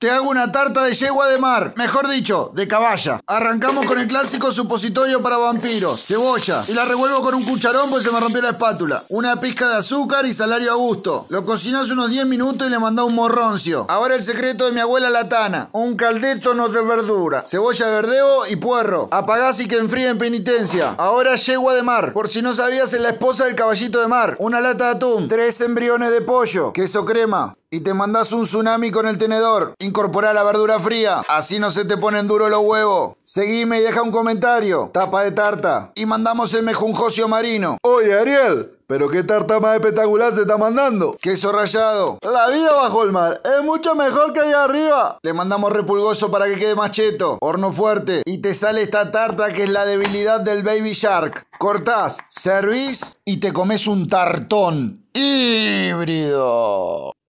Te hago una tarta de yegua de mar, mejor dicho, de caballa. Arrancamos con el clásico supositorio para vampiros, cebolla, y la revuelvo con un cucharón pues se me rompió la espátula. Una pizca de azúcar y salario a gusto. Lo cocinás unos 10 minutos y le mandás un morroncio. Ahora el secreto de mi abuela la Tana. Un caldétono de verdura, cebolla de verdeo y puerro. Apagás y que enfríe en penitencia. Ahora yegua de mar, por si no sabías, es la esposa del caballito de mar. Una lata de atún, 3 embriones de pollo, queso crema. Y te mandás un tsunami con el tenedor. Incorporá la verdura fría, así no se te ponen duros los huevos. Seguime y deja un comentario. Tapa de tarta. Y mandamos el mejunjocio marino. Oye, Ariel, pero qué tarta más espectacular se está mandando. Queso rallado. La vida bajo el mar es mucho mejor que allá arriba. Le mandamos repulgoso para que quede más cheto. Horno fuerte. Y te sale esta tarta que es la debilidad del Baby Shark. Cortás, servís y te comes un tartón híbrido.